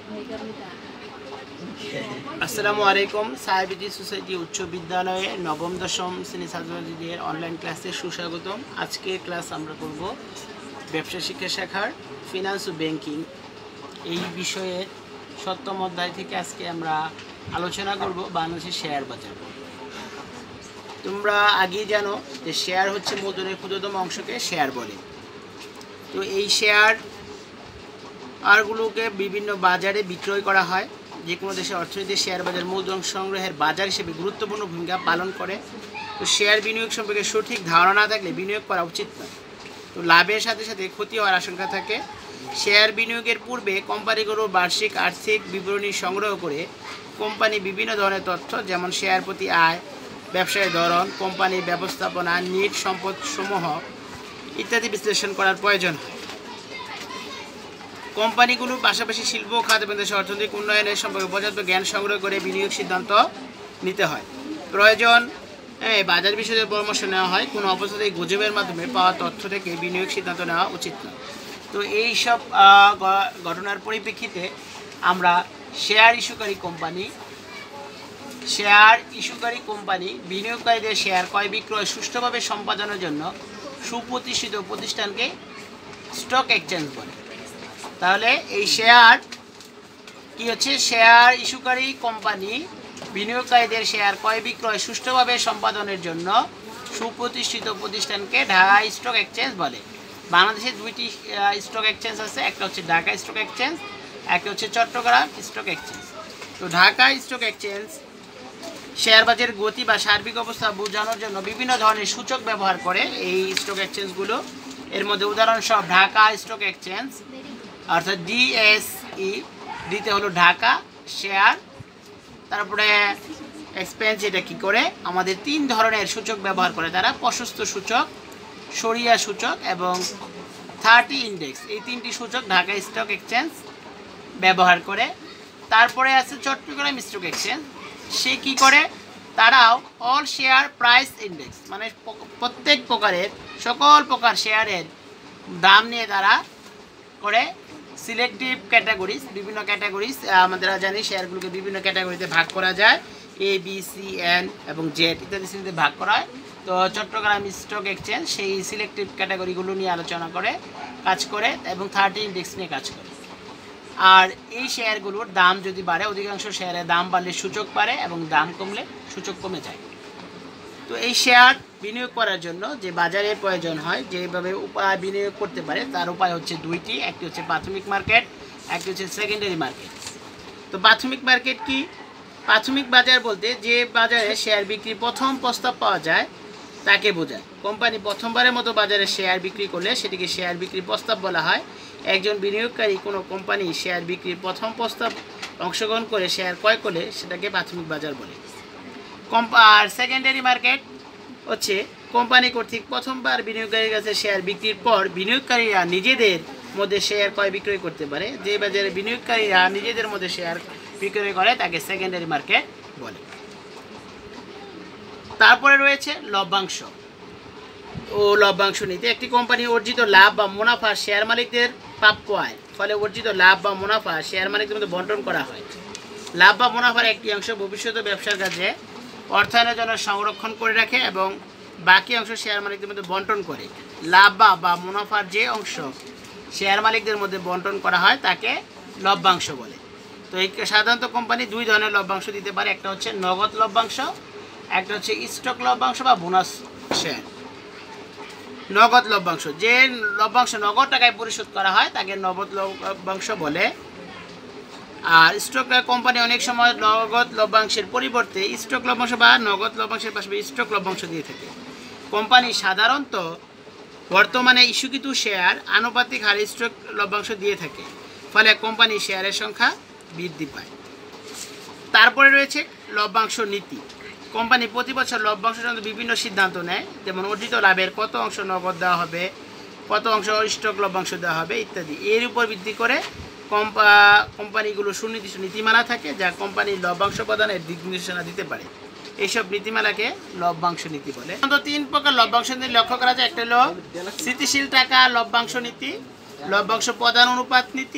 আসসালামু আলাইকুম। সাহেবিদি সোসাইটি উচ্চ বিদ্যালয়ে নবম দশম শ্রেণী ছাত্রছাত্রীদের অনলাইন ক্লাসে সুস্বাগতম। আজকে ক্লাস আমরা করব ব্যবসা শিক্ষা শাখার ফিনান্স ও ব্যাংকিং এই বিষয়ের ৭ম অধ্যায় থেকে আজকে আমরা আলোচনা করব বাংলাদেশের শেয়ার বাজার। তোমরা আগেই জানো যে শেয়ার হচ্ছে মূলধনের ক্ষুদ্রতম অংশকে শেয়ার বলে। তো এই শেয়ার আরগুলোকে বিভিন্ন বাজারে বিক্রয় করা হয়। যে কোনো দেশের অর্থনীতিতে শেয়ার বাজার মূলধন সংগ্রহের বাজার হিসেবে গুরুত্বপূর্ণ ভূমিকা পালন করে। তো শেয়ার বিনিয়োগ সম্পর্কে সঠিক ধারণা না থাকলে বিনিয়োগ করা উচিত নয়। তো লাভের সাথে সাথে ক্ষতি হওয়ার আশঙ্কা থাকে। শেয়ার বিনিয়োগের পূর্বে কোম্পানিগুলো বার্ষিক আর্থিক বিবরণী সংগ্রহ করে কোম্পানি বিভিন্ন ধরনের তথ্য যেমন শেয়ার প্রতি আয়, ব্যবসায়ের ধরন, কোম্পানির ব্যবস্থাপনা, নিট সম্পদসমূহ ইত্যাদি বিশ্লেষণ করার প্রয়োজন হয়। কোম্পানিগুলো পাশাপাশি শিল্প খাত এবং দেশের অর্থনৈতিক উন্নয়নের সম্পর্কে পর্যাপ্ত জ্ঞান সংগ্রহ করে বিনিয়োগ সিদ্ধান্ত নিতে হয়। প্রয়োজন বাজার বিষয়ে পরামর্শ নেওয়া হয়। কোনো অবস্থাতেই গুজবের মাধ্যমে পাওয়া তথ্য থেকে বিনিয়োগ সিদ্ধান্ত নেওয়া উচিত নয়। তো এই সব ঘটনার পরিপ্রেক্ষিতে আমরা শেয়ার ইস্যুকারী কোম্পানি বিনিয়োগকারীদের শেয়ার ক্রয় বিক্রয় সুষ্ঠুভাবে সম্পাদনের জন্য সুপ্রতিষ্ঠিত প্রতিষ্ঠানকে স্টক এক্সচেঞ্জ বলে। তাহলে এই শেয়ার কি হচ্ছে? শেয়ার ইস্যুকারী কোম্পানি বিনিয়োগকারীদের শেয়ার ক্রয় বিক্রয় সুষ্ঠুভাবে সম্পাদনের জন্য সুপ্রতিষ্ঠিত প্রতিষ্ঠানকে ঢাকা স্টক এক্সচেঞ্জ বলে। বাংলাদেশে দুইটি স্টক এক্সচেঞ্জ আছে, একটা হচ্ছে ঢাকা স্টক এক্সচেঞ্জ, একটা হচ্ছে চট্টগ্রাম স্টক এক্সচেঞ্জ। তো ঢাকা স্টক এক্সচেঞ্জ শেয়ার বাজারের গতি বা সার্বিক অবস্থা বোঝানোর জন্য বিভিন্ন ধরনের সূচক ব্যবহার করে এই স্টক এক্সচেঞ্জগুলো। এর মধ্যে উদাহরণসহ ঢাকা স্টক এক্সচেঞ্জ অর্থাৎ ডিএসই, দিতে হলো ঢাকা শেয়ার। তারপরে এক্সপেন্স, এটা কী করে আমাদের 3 ধরনের সূচক ব্যবহার করে তারা: প্রশস্ত সূচক, সরিয়া সূচক এবং 30 ইন্ডেক্স। এই 3টি সূচক ঢাকা স্টক এক্সচেঞ্জ ব্যবহার করে। তারপরে আছে চট্টগ্রাম স্টক এক্সচেঞ্জ। সে কি করে? তারাও অল শেয়ার প্রাইস ইন্ডেক্স, মানে প্রত্যেক প্রকারের সকল প্রকার শেয়ারের দাম নিয়ে তারা করে সিলেক্টিভ ক্যাটাগরিজ, বিভিন্ন ক্যাটাগরিজ। আমরা জানি শেয়ারগুলোকে বিভিন্ন ক্যাটাগরিতে ভাগ করা যায়, এ বি সি এন এবং জেড ইত্যাদি শ্রেণীতে ভাগ করা হয়। তো চট্টগ্রাম স্টক এক্সচেঞ্জ সেই সিলেক্টিভ ক্যাটাগরিগুলো নিয়ে আলোচনা করে কাজ করে এবং 30 ইন্ডেক্স নিয়ে কাজ করে। আর এই শেয়ারগুলোর দাম যদি বাড়ে, অধিকাংশ শেয়ারের দাম বাড়লে সূচক বাড়ে এবং দাম কমলে সূচক কমে যায়। তো এই শেয়ার বিনিয়োগ করার জন্য যে বাজারের প্রয়োজন হয়, যেভাবে উপায় বিনিয়োগ করতে পারে তার উপায় হচ্ছে দুইটি। একটি হচ্ছে প্রাথমিক মার্কেট, একটি হচ্ছে সেকেন্ডারি মার্কেট। তো প্রাথমিক মার্কেট কি? প্রাথমিক বাজার বলতে যে বাজারে শেয়ার বিক্রি প্রথম প্রস্তাব পাওয়া যায় তাকে বোঝায়। কোম্পানি প্রথমবারের মতো বাজারে শেয়ার বিক্রি করলে সেটিকে শেয়ার বিক্রি প্রস্তাব বলা হয়। একজন বিনিয়োগকারী কোনো কোম্পানি শেয়ার বিক্রির প্রথম প্রস্তাব অংশগ্রহণ করে শেয়ার ক্রয় করলে সেটাকে প্রাথমিক বাজার বলে। আর সেকেন্ডারি মার্কেট হচ্ছে কোম্পানি কর্তৃক প্রথমবার বিনিয়োগকারীর কাছে শেয়ার বিক্রির পর বিনিয়োগকারীরা নিজেদের মধ্যে শেয়ার ক্রয় বিক্রয় করতে পারে। যে বাজারে বিনিয়োগকারীরা নিজেদের মধ্যে শেয়ার বিক্রয় করে তাকে সেকেন্ডারি মার্কেট বলে। তারপরে রয়েছে লভ্যাংশ ও লভ্যাংশ নীতি। একটি কোম্পানি অর্জিত লাভ বা মুনাফা শেয়ার মালিকদের প্রাপ্য আয়, ফলে অর্জিত লাভ বা মুনাফা শেয়ার মালিকদের মধ্যে বন্টন করা হয়। লাভ বা মুনাফার একটি অংশ ভবিষ্যতে ব্যবসার কাজে অর্থায়নের জন্য সংরক্ষণ করে রাখে এবং বাকি অংশ শেয়ার মালিকদের মধ্যে বন্টন করে। লাভ বা মুনাফার যে অংশ শেয়ার মালিকদের মধ্যে বন্টন করা হয় তাকে লভ্যাংশ বলে। তো এই সাধারণত কোম্পানি 2 ধরনের লভ্যাংশ দিতে পারে। একটা হচ্ছে নগদ লভ্যাংশ, একটা হচ্ছে স্টক লভ্যাংশ বা বোনাস শেয়ার। নগদ লভ্যাংশ, যে লভ্যাংশ নগদ টাকায় পরিশোধ করা হয় তাকে নগদ লভ্যাংশ বলে। আর স্টক কোম্পানি অনেক সময় নগদ লভ্যাংশের পরিবর্তে স্টক লভ্যাংশ বা নগদ লভ্যাংশের পাশাপাশি স্টক লভ্যাংশ দিয়ে থাকে। কোম্পানি সাধারণত বর্তমানে ইস্যুকৃত শেয়ার আনুপাতিক হারে স্টক লভ্যাংশ দিয়ে থাকে, ফলে কোম্পানির শেয়ারের সংখ্যা বৃদ্ধি পায়। তারপরে রয়েছে লভ্যাংশ নীতি। কোম্পানি প্রতি বছর লভ্যাংশ সংক্রান্ত বিভিন্ন সিদ্ধান্ত নেয়, যেমন অর্জিত লাভের কত অংশ নগদ দেওয়া হবে, কত অংশ স্টক লভ্যাংশ দেওয়া হবে ইত্যাদি। এর উপর ভিত্তি করে কোম্পানিগুলো সুনির্দিষ্ট নীতিমালা থাকে যা কোম্পানির লভ্যাংশ প্রদানের দিক নির্দেশনা দিতে পারে। এইসব নীতিমালাকে লভ্যাংশ নীতি বলে। 3 প্রকার লভ্যাংশ নীতি লক্ষ্য করা যায়। একটা হলো স্থিতিশীল টাকা লভ্যাংশ নীতি, লভ্যাংশ প্রদান অনুপাত নীতি,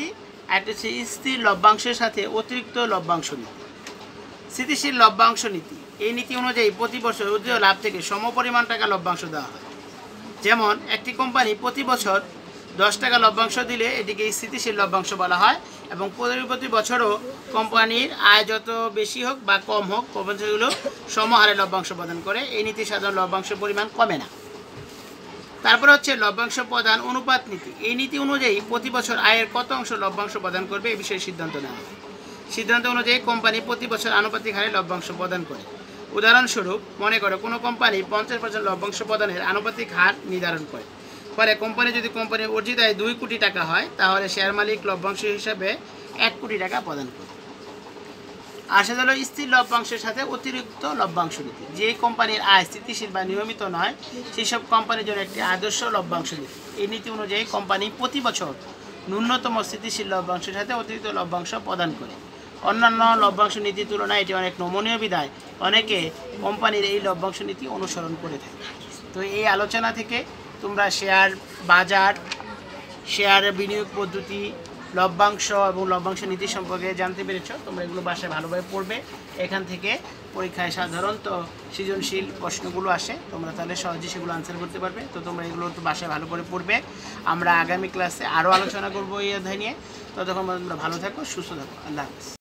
একটা হচ্ছে স্থির লভ্যাংশের সাথে অতিরিক্ত লভ্যাংশ নীতি। স্থিতিশীল লভ্যাংশ নীতি, এই নীতি অনুযায়ী প্রতি বছর অর্জিত লাভ থেকে সমপরিমাণ টাকা লভ্যাংশ দেওয়া হয়। যেমন একটি কোম্পানি প্রতি বছর 10 টাকা লভ্যাংশ দিলে এটিকে স্থিতিশীল লভ্যাংশ বলা হয়, এবং প্রতি বছরও কোম্পানির আয় যত বেশি হোক বা কম হোক, কোম্পানিগুলো সমহারে লভ্যাংশ প্রদান করে। এই নীতি সাধারণ লভ্যাংশের পরিমাণ কমে না। তারপরে হচ্ছে লভ্যাংশ প্রদান অনুপাত নীতি। এই নীতি অনুযায়ী প্রতি বছর আয়ের কত অংশ লভ্যাংশ প্রদান করবে এই বিষয়ে সিদ্ধান্ত নেওয়া হয়। সিদ্ধান্ত অনুযায়ী কোম্পানি প্রতি বছর আনুপাতিক হারে লভ্যাংশ প্রদান করে। উদাহরণস্বরূপ মনে করো কোনো কোম্পানি 50% লভ্যাংশ প্রদানের আনুপাতিক হার নির্ধারণ করে। পরে যদি কোম্পানির অর্জিত আয় 2 কোটি টাকা হয়, তাহলে শেয়ার মালিক লভ্যাংশ হিসাবে 1 কোটি টাকা প্রদান করে। আসে হলো স্থির লভ্যাংশের সাথে অতিরিক্ত লভ্যাংশ নীতি। যে কোম্পানির আয় স্থিতিশীল বা নিয়মিত নয়, সেসব কোম্পানির জন্য একটি আদর্শ লভ্যাংশ নীতি। এই নীতি অনুযায়ী কোম্পানি প্রতি বছর ন্যূনতম স্থিতিশীল লভ্যাংশের সাথে অতিরিক্ত লভ্যাংশ প্রদান করে। অন্যান্য লভ্যাংশ নীতির তুলনায় এটি অনেক নমনীয় বিধায় অনেকে কোম্পানির এই লভ্যাংশ নীতি অনুসরণ করে থাকে। তো এই আলোচনা থেকে তোমরা শেয়ার বাজার, শেয়ারের বিনিয়োগ পদ্ধতি, লভ্যাংশ এবং লভ্যাংশ নীতি সম্পর্কে জানতে পেরেছো। তোমরা এগুলো বাসায় ভালোভাবে পড়বে। এখান থেকে পরীক্ষায় সাধারণত সৃজনশীল প্রশ্নগুলো আসে, তোমরা তাহলে সহজেই সেগুলো আনসার করতে পারবে। তো তোমরা এগুলো তো বাসায় ভালো করে পড়বে। আমরা আগামী ক্লাসে আরও আলোচনা করবো এই অধ্যায় নিয়ে। ততক্ষণ তোমরা ভালো থাকো, সুস্থ থাকো। আল্লাহ হাফেজ।